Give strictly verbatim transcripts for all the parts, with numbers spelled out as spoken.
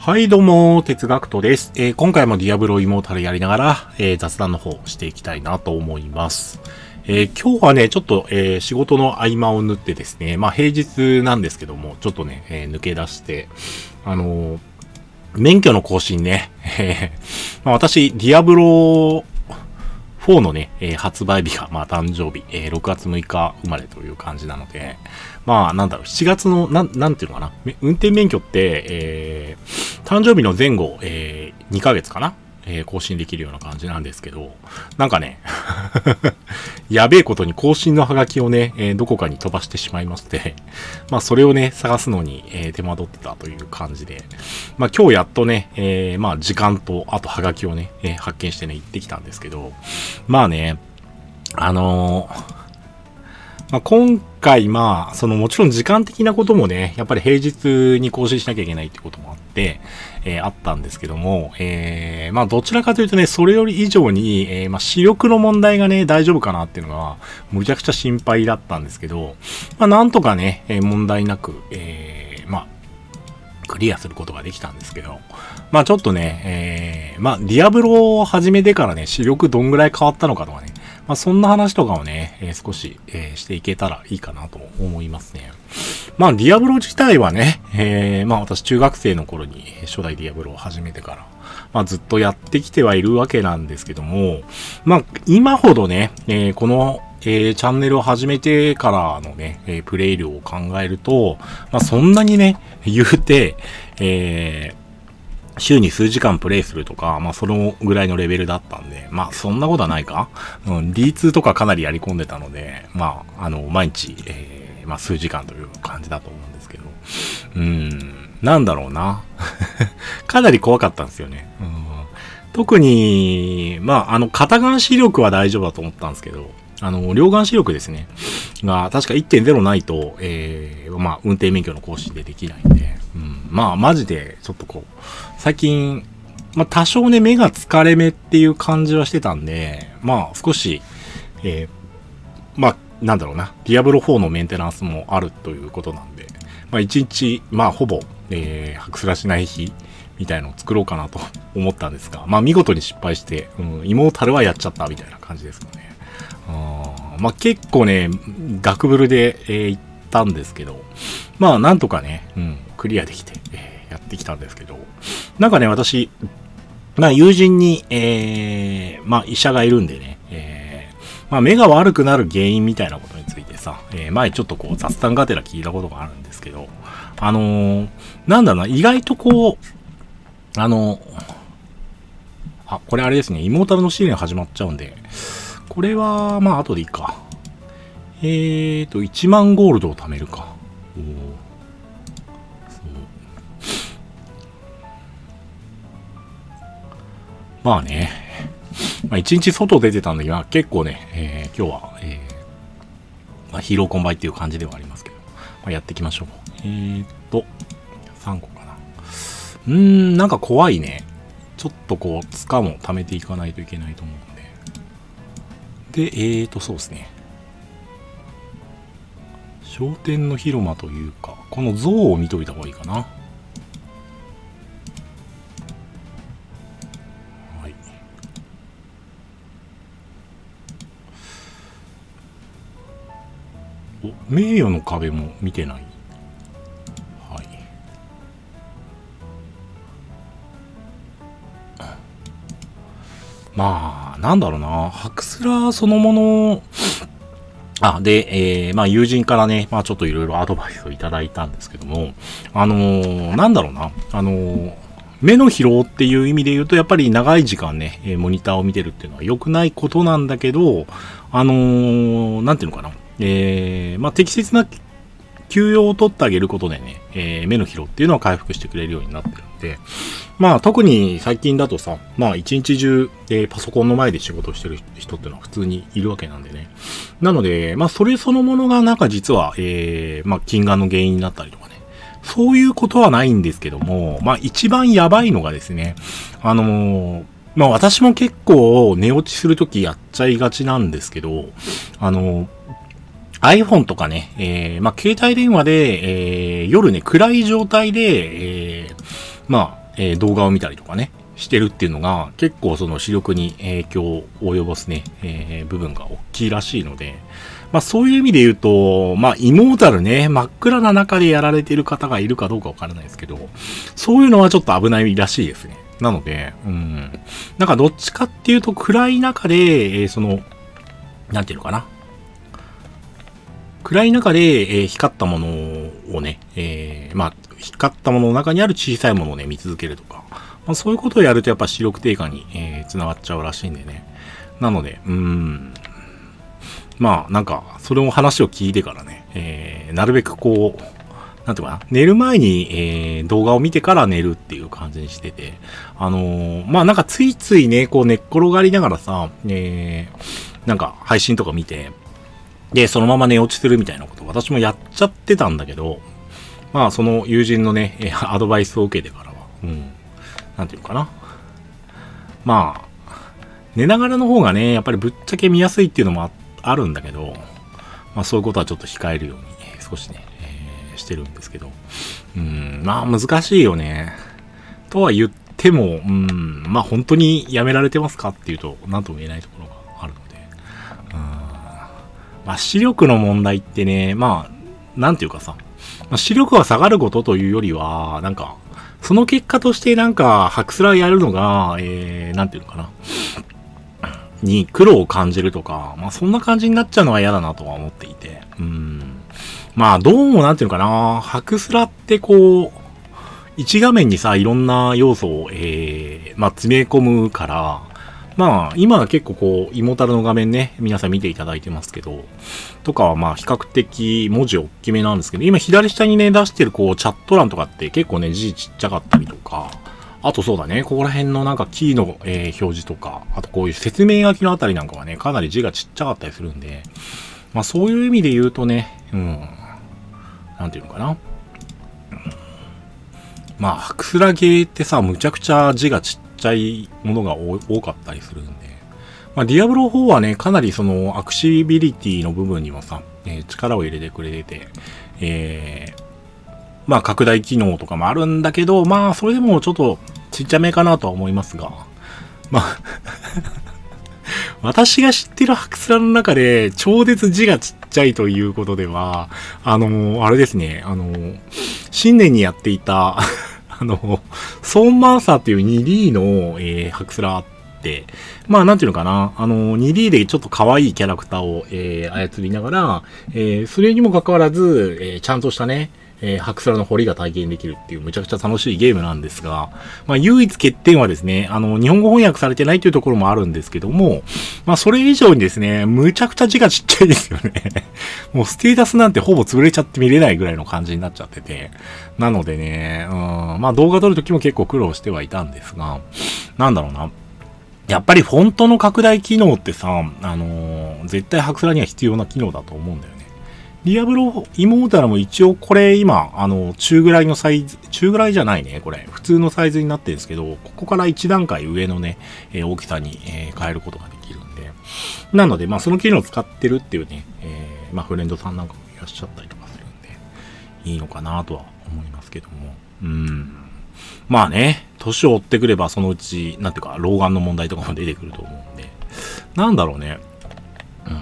はい、どうも、哲学とです。えー、今回もディアブロイモータルやりながら、えー、雑談の方していきたいなと思います。えー、今日はね、ちょっと、えー、仕事の合間を縫ってですね、まあ平日なんですけども、ちょっとね、えー、抜け出して、あのー、免許の更新ね、えーまあ、私、ディアブロフォーのね、えー、発売日が、まあ、誕生日、えー、ろくがつむいか生まれという感じなので、まあ、なんだろう、しちがつの、なん、なんていうのかな、運転免許って、えー、誕生日の前後、えー、にかげつかな、えー、更新できるような感じなんですけど、なんかね、やべえことに更新のハガキをね、えー、どこかに飛ばしてしまいまして、まあ、それをね、探すのに、えー、手間取ってたという感じで、まあ、今日やっとね、えー、まあ、時間と、あとハガキをね、えー、発見してね、行ってきたんですけど、まあね、あのー、まあ、今回、まあ、そのもちろん時間的なこともね、やっぱり平日に更新しなきゃいけないってこともあって、えー、あったんですけども、えー、まあ、どちらかというとね、それより以上に、えー、まあ、視力の問題がね、大丈夫かなっていうのが、むちゃくちゃ心配だったんですけど、まあ、なんとかね、えー、問題なく、えー、まあ、クリアすることができたんですけど、まあちょっとね、えー、まあディアブロを始めてからね、視力どんぐらい変わったのかとかね、まあそんな話とかをね、えー、少し、えー、していけたらいいかなと思いますね。まあディアブロ自体はね、えー、まあ私中学生の頃に初代ディアブロを始めてから、まあずっとやってきてはいるわけなんですけども、まあ今ほどね、えー、このえー、チャンネルを始めてからのね、えー、プレイ量を考えると、まあ、そんなにね、言うて、えー、週に数時間プレイするとか、まあ、そのぐらいのレベルだったんで、まあ、そんなことはないか。うん、ディーツー とかかなりやり込んでたので、まあ、あの、毎日、えー、まあ、数時間という感じだと思うんですけど、うーん、なんだろうな。かなり怖かったんですよね。うん、特に、まあ、あの、片眼視力は大丈夫だと思ったんですけど、あの、両眼視力ですね。が、確か いってんゼロ ないと、えー、まあ、運転免許の更新でできないんで、うん、まあ、マジで、ちょっとこう、最近、まあ、多少ね、目が疲れ目っていう感じはしてたんで、まあ、少し、えー、まあ、なんだろうな、ディアブロフォーのメンテナンスもあるということなんで、まあ、一日、まあ、ほぼ、えー、白すらしない日、みたいのを作ろうかなと思ったんですが、まあ、見事に失敗して、うん、イモータルはやっちゃった、みたいな感じですかね。あまあ結構ね、ガクブルで、えー、行ったんですけど、まあなんとかね、うん、クリアできて、えー、やってきたんですけど、なんかね、私、まあ友人に、えー、まあ医者がいるんでね、えー、まあ目が悪くなる原因みたいなことについてさ、えー、前ちょっとこう雑談がてら聞いたことがあるんですけど、あのー、なんだろうな、意外とこう、あのー、あ、これあれですね、イモータルの試練始まっちゃうんで、これは、まあ、後でいいか。えーと、いちまんゴールドを貯めるか。おー。そう。まあね。まあ、一日外出てたんだけど、結構ね、えー、今日は、えー、まあ、ヒーローコンバイっていう感じではありますけど、まあ、やっていきましょう。えーと、さんこかな。うーん、なんか怖いね。ちょっとこう、ツカも貯めていかないといけないと思う。で、えーと、そうですね。商店の広間というか、この像を見といた方がいいかな。はい。お、名誉の壁も見てない。はい。まあ、なんだろうな。ハクスラそのもの、あ、で、えー、まあ友人からね、まあちょっといろいろアドバイスをいただいたんですけども、あのー、なんだろうな。あのー、目の疲労っていう意味で言うと、やっぱり長い時間ね、えー、モニターを見てるっていうのは良くないことなんだけど、あのー、なんていうのかな。えー、まあ適切な休養を取ってあげることでね、えー、目の疲労っていうのは回復してくれるようになってるんで、まあ特に最近だとさ、まあ一日中、えー、パソコンの前で仕事をしてる人っていうのは普通にいるわけなんでね。なので、まあそれそのものがなんか実は、えー、まあ近眼の原因になったりとかね。そういうことはないんですけども、まあ一番やばいのがですね、あのー、まあ私も結構寝落ちするときやっちゃいがちなんですけど、あのー、iPhone とかね、えー、まあ、携帯電話で、えー、夜ね、暗い状態で、えー、まあ、 えー、動画を見たりとかね、してるっていうのが結構その視力に影響を及ぼすね、えー、部分が大きいらしいので、まあそういう意味で言うと、まあイモータルね、真っ暗な中でやられている方がいるかどうかわからないですけど、そういうのはちょっと危ないらしいですね。なので、うん。なんかどっちかっていうと暗い中で、えー、その、なんていうのかな。暗い中で、えー、光ったものをね、えー、まあ、光ったものの中にある小さいものをね、見続けるとか、まあ、そういうことをやるとやっぱ視力低下に、えー、つながっちゃうらしいんでね。なので、うーん。まあ、なんか、それも話を聞いてからね、えー、なるべくこう、なんていうかな、寝る前に、えー、動画を見てから寝るっていう感じにしてて、あのー、まあなんかついついね、こう寝っ転がりながらさ、えー、なんか配信とか見て、で、そのまま寝落ちするみたいなこと私もやっちゃってたんだけど、まあその友人のね、えー、アドバイスを受けてからは、うん、なんていうのかな。まあ、寝ながらの方がね、やっぱりぶっちゃけ見やすいっていうのも あ, あるんだけど、まあそういうことはちょっと控えるように、えー、少しね、してるんですけど。うん、まあ難しいよね。とは言っても、うん、まあ本当にやめられてますかっていうと、なんとも言えないところがあるので。うん、まあ視力の問題ってね、まあ、なんていうかさ、まあ、視力が下がることというよりは、なんか、その結果としてなんか、ハクスラやるのが、えー、なんていうのかな。に苦労を感じるとか、まあそんな感じになっちゃうのは嫌だなとは思っていて。うん。まあ、どうもなんていうのかな、ハクスラってこう、一画面にさ、いろんな要素を、えー、まあ、詰め込むから、まあ、今は結構こう、イモタルの画面ね、皆さん見ていただいてますけど、とかはまあ、比較的文字大きめなんですけど、今左下にね、出してるこう、チャット欄とかって結構ね、字ちっちゃかったりとか、あとそうだね、ここら辺のなんかキーの、えー、表示とか、あとこういう説明書きのあたりなんかはね、かなり字がちっちゃかったりするんで、まあそういう意味で言うとね、うん、なんていうのかな。まあ、ハクスラゲーってさ、むちゃくちゃ字がちっちゃいものが多かったりするんで、まあ、ディアブロフォーはね、かなりその、アクシビリティの部分にもさ、えー、力を入れてくれてて、えー、まあ、拡大機能とかもあるんだけど、まあ、それでもちょっとちっちゃめかなとは思いますが、まあ、私が知ってるハクスラの中で、超絶字がちっちゃいということでは、あのー、あれですね、あのー、新年にやっていた、あの、ソーンマーサーっていう ツーディー の、えー、ハクスラあって、まあ、なんていうのかな、あの、ツーディー でちょっと可愛いキャラクターを、えー、操りながら、えー、それにもかかわらず、えー、ちゃんとしたね、えー、ハクスラの彫りが体験できるっていうむちゃくちゃ楽しいゲームなんですが、まあ唯一欠点はですね、あの、日本語翻訳されてないというところもあるんですけども、まあそれ以上にですね、むちゃくちゃ字がちっちゃいですよね。もうステータスなんてほぼ潰れちゃって見れないぐらいの感じになっちゃってて。なのでね、うん、まあ動画撮るときも結構苦労してはいたんですが、なんだろうな。やっぱりフォントの拡大機能ってさ、あのー、絶対ハクスラには必要な機能だと思うんだよね。ディアブロイモータルも一応これ今、あの、中ぐらいのサイズ、中ぐらいじゃないね、これ。普通のサイズになってるんですけど、ここから一段階上のね、えー、大きさに、えー、変えることができるんで。なので、まあその機能を使ってるっていうね、えー、まあフレンドさんなんかもいらっしゃったりとかするんで、いいのかなとは思いますけども。うん。まあね、年を追ってくればそのうち、なんていうか、老眼の問題とかも出てくると思うんで。なんだろうね。うん。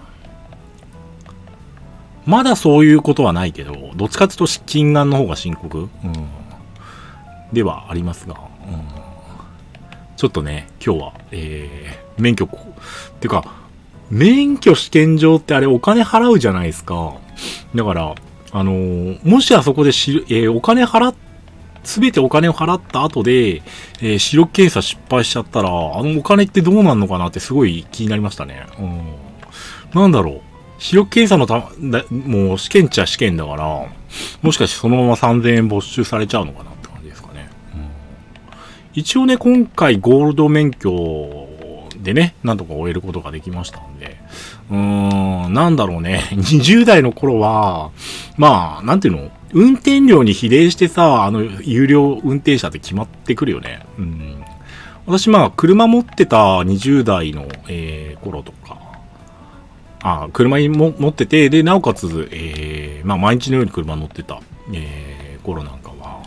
まだそういうことはないけど、どっちかっていうと近眼の方が深刻、うん、ではありますが、うん、ちょっとね、今日は、えー、免許、っていうか、免許試験場ってあれお金払うじゃないですか。だから、あのー、もしあそこでし、えー、お金払っ、すべてお金を払った後で、えー、視力検査失敗しちゃったら、あのお金ってどうなんのかなってすごい気になりましたね。うん、なんだろう。視力検査のた、だ、もう試験っちゃ試験だから、もしかしてそのままさんぜんえん没収されちゃうのかなって感じですかね。うん、一応ね、今回ゴールド免許でね、なんとか終えることができましたんで、うーん、なんだろうね、にじゅう代の頃は、まあ、なんていうの、運転量に比例してさ、あの、有料運転者って決まってくるよね。うん、私まあ、車持ってたにじゅう代の、えー、頃とか、あ、車にも持ってて、で、なおかつ、えー、まあ、毎日のように車乗ってた、えー、頃なんかは、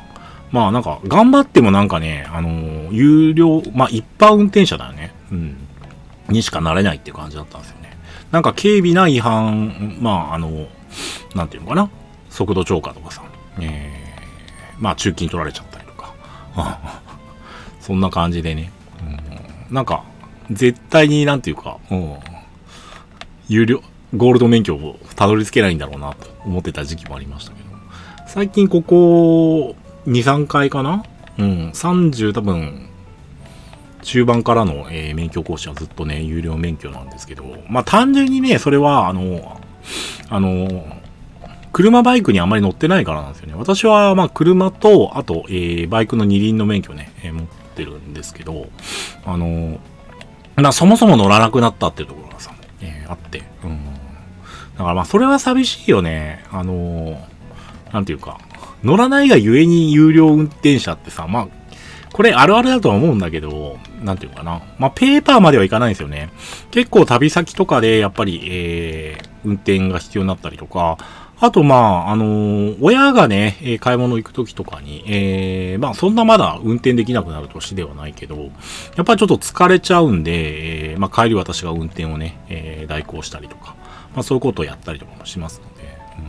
まあなんか、頑張ってもなんかね、あのー、有料、まあ一般運転者だよね。うん。にしかなれないっていう感じだったんですよね。なんか軽微な違反、まああの、なんていうのかな。速度超過とかさ、えー、まあ中金取られちゃったりとか。そんな感じでね。うん、なんか、絶対になんていうか、うん、有料、ゴールド免許をたどり着けないんだろうなと思ってた時期もありましたけど。最近ここ、に、さんかいかなうん。さんじゅう多分、中盤からの、えー、免許講師はずっとね、有料免許なんですけど、まあ単純にね、それは、あの、あの、車バイクにあまり乗ってないからなんですよね。私は、まあ車と、あと、えー、バイクの二輪の免許ね、えー、持ってるんですけど、あの、まあそもそも乗らなくなったっていうところがさ、えー、あって、うん。だからまあそれは寂しいよね。あの、なんていうか、乗らないがゆえに有料運転者ってさ、まあ、これあるあるだとは思うんだけど、なんていうかな。まあ、ペーパーまではいかないんですよね。結構旅先とかで、やっぱり、えー、運転が必要になったりとか、あと、まあ、あのー、親がね、えー、買い物行くときとかに、えー、まあ、そんなまだ運転できなくなる年ではないけど、やっぱりちょっと疲れちゃうんで、えー、まあ、帰り私が運転をね、えー、代行したりとか、まあ、そういうことをやったりとかもしますので、うん、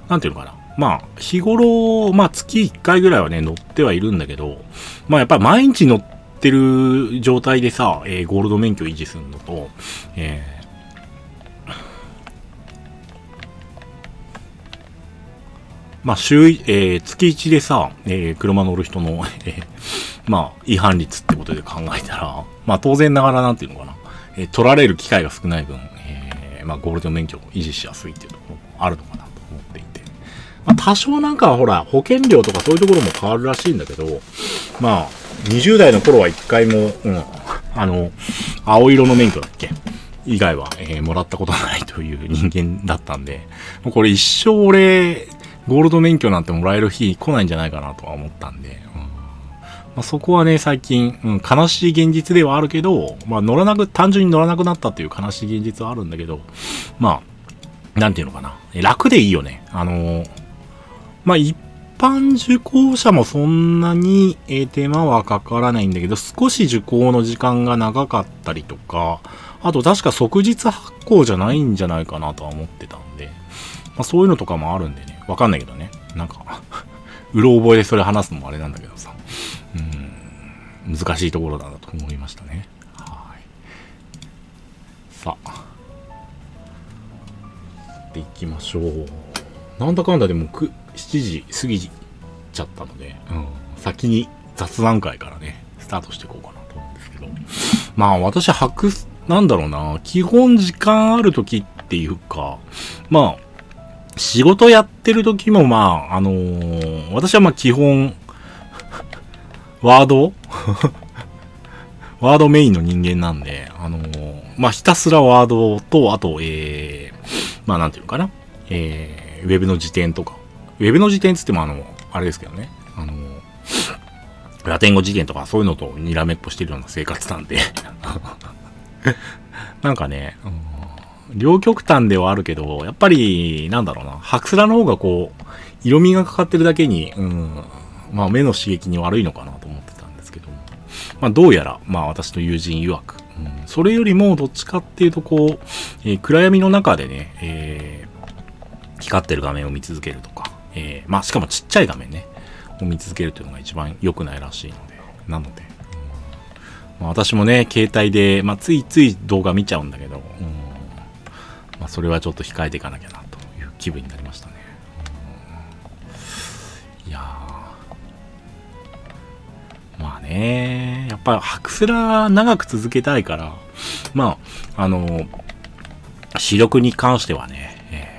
なんていうのかな。まあ、日頃、まあ、月いっかいぐらいはね、乗ってはいるんだけど、まあ、やっぱり毎日乗ってる状態でさ、えー、ゴールド免許維持するのと、えー、まあ、週、えー、月いちでさ、えー、車乗る人の、えー、まあ、違反率ってことで考えたら、まあ、当然ながらなんていうのかな、えー、取られる機会が少ない分、えー、まあ、ゴールド免許を維持しやすいっていうところもあるのかな。まあ、多少なんかほら、保険料とかそういうところも変わるらしいんだけど、まあ、にじゅう代の頃は一回も、うん、あの、青色の免許だっけ以外は、えー、もらったことないという人間だったんで、もうこれ一生俺、ゴールド免許なんてもらえる日来ないんじゃないかなとは思ったんで、うんまあ、そこはね、最近、うん、悲しい現実ではあるけど、まあ乗らなく、単純に乗らなくなったっていう悲しい現実はあるんだけど、まあ、なんていうのかな。楽でいいよね。あのー、まあ一般受講者もそんなに、えー、手間はかからないんだけど、少し受講の時間が長かったりとか、あと確か即日発行じゃないんじゃないかなとは思ってたんで、まあそういうのとかもあるんでね、わかんないけどね、なんか、うろ覚えでそれ話すのもあれなんだけどさ、うん、難しいところだなと思いましたね。はい。さあ、でいきましょう。なんだかんだでもく、しちじ過ぎちゃったので、うん、先に雑談会からね、スタートしていこうかなと思うんですけど。まあ私は白、なんだろうな、基本時間ある時っていうか、まあ、仕事やってる時もまあ、あのー、私はまあ基本、ワードワードメインの人間なんで、あのー、まあひたすらワードと、あと、えー、まあなんていうのかな、えー、ウェブの辞典とか、ウェブの辞典つってもあの、あれですけどね。あの、ラテン語辞典とかそういうのとにらめっぽしてるような生活なんで。なんかね、うん、両極端ではあるけど、やっぱり、なんだろうな、ハクスラの方がこう、色味がかかってるだけに、うん、まあ目の刺激に悪いのかなと思ってたんですけど、まあどうやら、まあ私の友人曰く、うん、それよりもどっちかっていうとこう、えー、暗闇の中でね、えー、光ってる画面を見続けるとか、えー、まあ、しかもちっちゃい画面ね、を見続けるというのが一番良くないらしいので、なので、うんまあ、私もね、携帯で、まあ、ついつい動画見ちゃうんだけど、うんまあ、それはちょっと控えていかなきゃな、という気分になりましたね。うん、いやー、まあね、やっぱりハクスラ長く続けたいから、まあ、あの、視力に関してはね、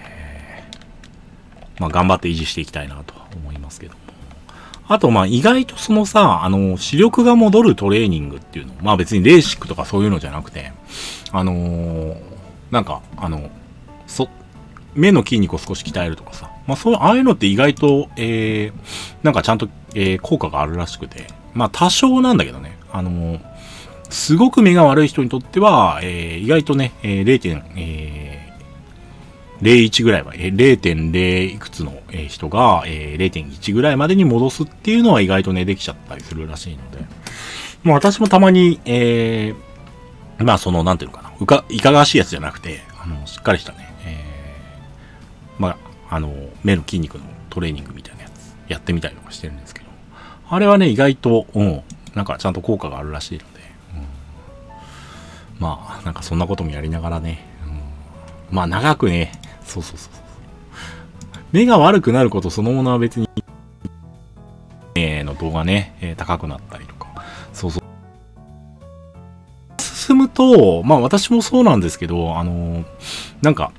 まあ頑張って維持していきたいなと思いますけども。あとまあ意外とそのさ、あの、視力が戻るトレーニングっていうの、まあ別にレーシックとかそういうのじゃなくて、あのー、なんか、あの、そ、目の筋肉を少し鍛えるとかさ、まあそう、ああいうのって意外と、えー、なんかちゃんと、えー、効果があるらしくて、まあ多少なんだけどね、あのー、すごく目が悪い人にとっては、えー、意外とね、えー、れいてんれいいちぐらいは、えー、れいてんれい いくつの人が、えー、れいてんいちぐらいまでに戻すっていうのは意外とね、できちゃったりするらしいので。まあ私もたまに、えー、まあその、なんていうのかな、うか、いかがわしいやつじゃなくて、あの、しっかりしたね、えー、まあ、あの、目の筋肉のトレーニングみたいなやつ、やってみたりとかしてるんですけど、あれはね、意外と、うん、なんかちゃんと効果があるらしいので、うん、まあ、なんかそんなこともやりながらね、うん、まあ長くね、そうそうそうそう。目が悪くなることそのものは別に、えー、の動画ね、えー、高くなったりとか、そうそう。進むと、まあ私もそうなんですけど、あのー、なんか、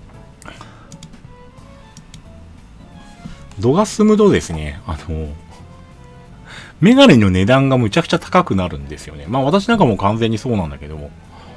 度が進むとですね、あのー、メガネの値段がむちゃくちゃ高くなるんですよね。まあ私なんかも完全にそうなんだけど、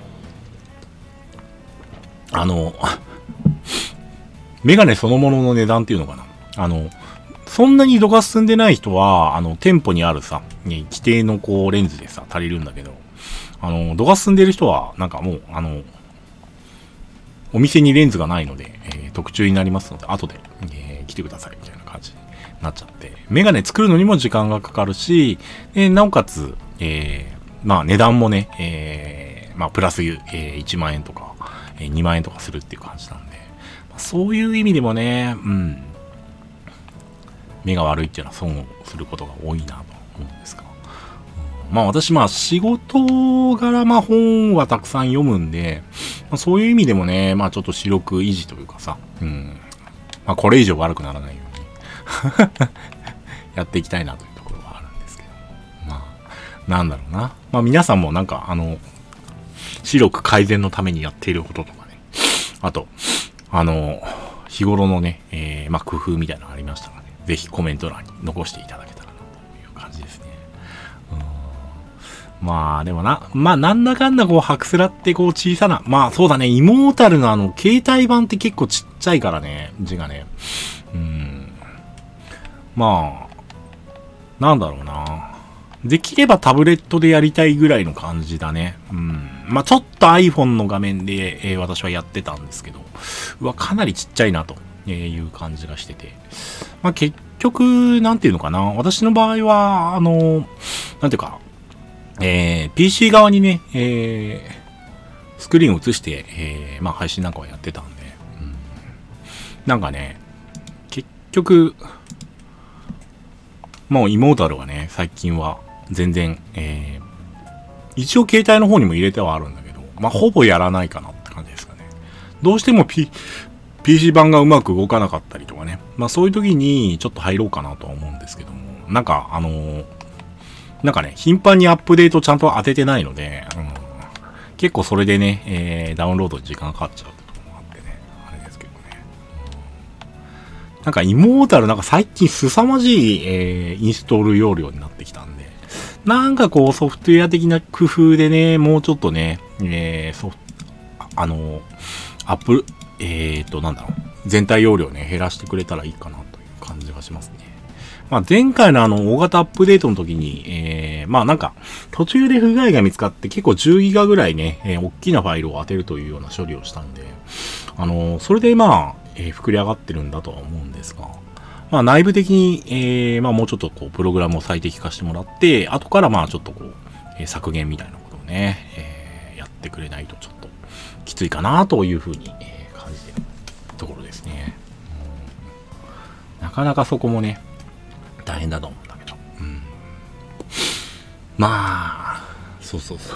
あの、メガネそのものの値段っていうのかな。あの、そんなに度が進んでない人は、あの、店舗にあるさ、ね、規定のこう、レンズでさ、足りるんだけど、あの、度が進んでる人は、なんかもう、あの、お店にレンズがないので、えー、特注になりますので、後で、えー、来てください、みたいな感じになっちゃって、メガネ作るのにも時間がかかるし、えー、なおかつ、えー、まあ値段もね、えー、まあプラス、えー、いちまんえんとか、えー、にまんえんとかするっていう感じなんで、まあ、そういう意味でもね、うん、目が悪いっていうのは損をすることが多いなと思うんですが、うん、まあ私まあ仕事柄まあ本はたくさん読むんで、まあ、そういう意味でもね、まあちょっと視力維持というかさ、うん、まあこれ以上悪くならないようにやっていきたいなというところはあるんですけど、まあなんだろうな、まあ皆さんもなんかあの視力改善のためにやっていることとかね、あとあの日頃のね、えー、まあ工夫みたいなのがありましたらね、ぜひコメント欄に残していただけたらなという感じですね。うん、まあでもな、まあなんだかんだこうハクスラってこう小さな、まあそうだね、イモータルのあの携帯版って結構ちっちゃいからね、字がね。うん。まあ、なんだろうな。できればタブレットでやりたいぐらいの感じだね。うん。まあちょっと iPhone の画面で、えー、私はやってたんですけど、うわ、かなりちっちゃいなという感じがしてて。まあ結局、なんていうのかな。私の場合は、あの、なんていうか、えー、ピーシー 側にね、えー、スクリーンを映して、えー、まあ配信なんかはやってたんで、うん、なんかね、結局、もうイモータルはね、最近は全然、えー、一応携帯の方にも入れてはあるんだけど、まあほぼやらないかなって感じですかね。どうしても P、ピーシー 版がうまく動かなかったりとかね。まあそういう時にちょっと入ろうかなとは思うんですけども、なんかあのー、なんかね、頻繁にアップデートちゃんと当ててないので、うん、結構それでね、えー、ダウンロードに時間かかっちゃうってとこもあってね、あれですけどね。うん、なんかイモータルなんか最近凄まじい、えー、インストール容量になってきたんで、なんかこうソフトウェア的な工夫でね、もうちょっとね、えー、ソフト、あの、アップ、えーと、なんだろう、全体容量ね、減らしてくれたらいいかなという感じがしますね。まあ、前回のあの、大型アップデートの時に、えー、まあなんか、途中で不具合が見つかって結構じゅうギガぐらいね、えー、大きなファイルを当てるというような処理をしたんで、あのー、それでまあ、えー、膨れ上がってるんだとは思うんですが、まあ内部的に、えー、まあもうちょっとこう、プログラムを最適化してもらって、後からまあちょっとこう、えー、削減みたいなことをね、えー、やってくれないとちょっときついかなというふうに、えー、感じてるところですね。なかなかそこもね、大変だと思うんだけど。うん、まあ、そうそうそう。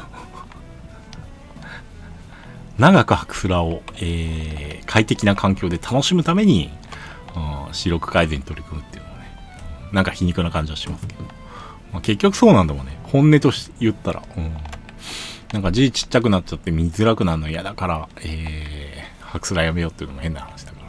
長くハクスラを、えー、快適な環境で楽しむために、うん、視力改善に取り組むっていうのはね、なんか皮肉な感じはしますけど。まあ、結局そうなんだもんね。本音として言ったら。うん、なんか字ちっちゃくなっちゃって見づらくなるの嫌だから、えー、ハクスラやめようっていうのも変な話だから。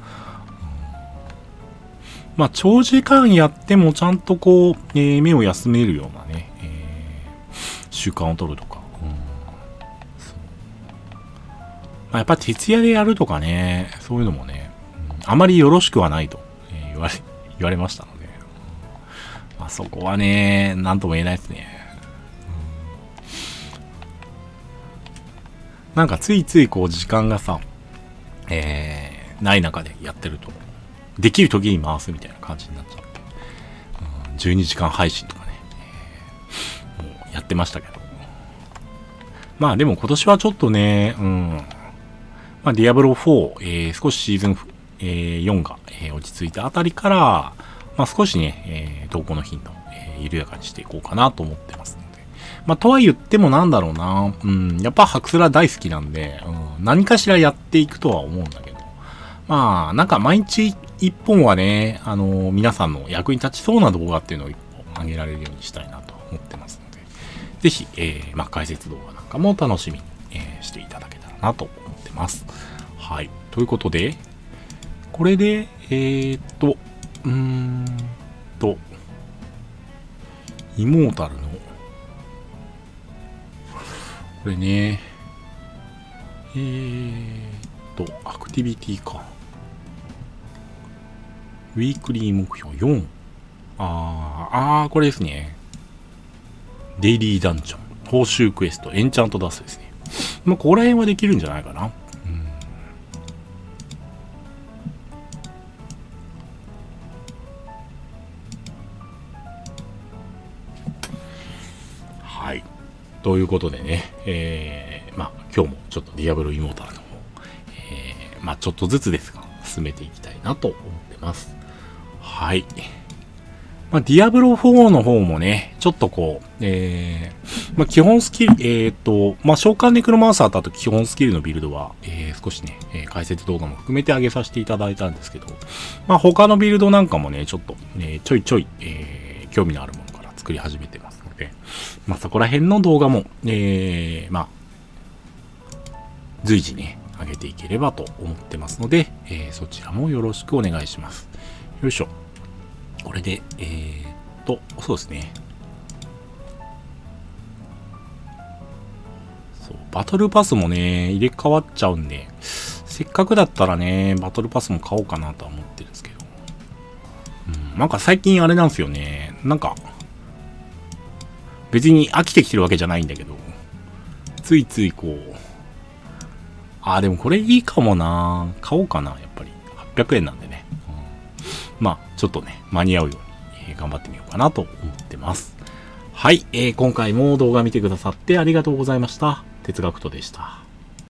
まあ、長時間やってもちゃんとこう、えー、目を休めるようなね、えー、習慣を取るとか。うん、そうまあ、やっぱり徹夜でやるとかね、そういうのもね、うん、あまりよろしくはないと、えー、言われ、言われましたので、うん、まあ、そこはね、なんとも言えないですね。うん、なんかついついこう時間がさ、えーない中でやってると、できる時に回すみたいな感じになっちゃって、うん、じゅうにじかん配信とかね、えー、もうやってましたけど。まあでも今年はちょっとね、うん、まあディアブロフォー、えー、少しシーズン、えー、よんが、えー、落ち着いたあたりから、まあ少しね、えー、投稿の頻度、えー、緩やかにしていこうかなと思ってますので。まあとは言ってもなんだろうな、うん、やっぱハクスラ大好きなんで、うん、何かしらやっていくとは思うんだけど、まあなんか毎日一本はね、あのー、皆さんの役に立ちそうな動画っていうのを一本上げられるようにしたいなと思ってますので、ぜひ、えー、まあ解説動画なんかも楽しみに、えー、していただけたらなと思ってます。はい。ということで、これで、えー、っと、うーんと、イモータルの、これね、えーっと、アクティビティか。ウィークリー目標よん。あー、あー、これですね。デイリーダンジョン、報酬クエスト、エンチャントダストですね。まあ、ここら辺はできるんじゃないかな。うん、はい。ということでね、えー、まあ、今日もちょっとディアブロイモータルの方、えー、まあ、ちょっとずつですが、進めていきたいなと思ってます。はい。まあ、ディアブロフォーの方もね、ちょっとこう、えー、まあ、基本スキル、えーと、まあ、召喚ネクロマンサーとあと基本スキルのビルドは、えー、少しね、えー、解説動画も含めて上げさせていただいたんですけど、まあ、他のビルドなんかもね、ちょっと、えー、ちょいちょい、えー、興味のあるものから作り始めてますので、まあ、そこら辺の動画も、えー、まあ、随時ね、上げていければと思ってますので、えー、そちらもよろしくお願いします。よいしょ。これで、えー、っと、そうですね。そう、バトルパスもね、入れ替わっちゃうんで、せっかくだったらね、バトルパスも買おうかなとは思ってるんですけど。うん、なんか最近あれなんですよね。なんか、別に飽きてきてるわけじゃないんだけど、ついついこう、あーでもこれいいかもな。買おうかな、やっぱり。はっぴゃくえんなんでね。うん、まあ、ちょっとね、間に合うように、えー、頑張ってみようかなと思ってます。はい、えー、今回も動画見てくださってありがとうございました。哲学とでした。